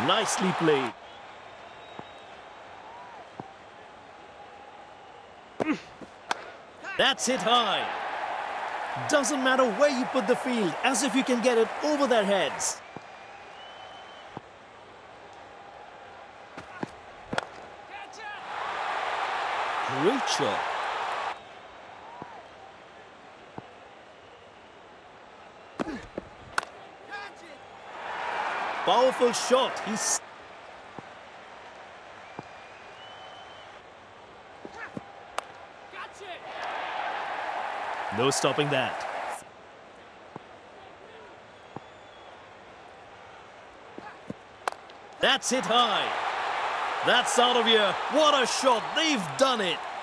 Nicely played. That's hit high. Doesn't matter where you put the field, as if you can get it over their heads. Great shot. Powerful shot. He's... No stopping that. That's hit high. That's out of here. What a shot. They've done it.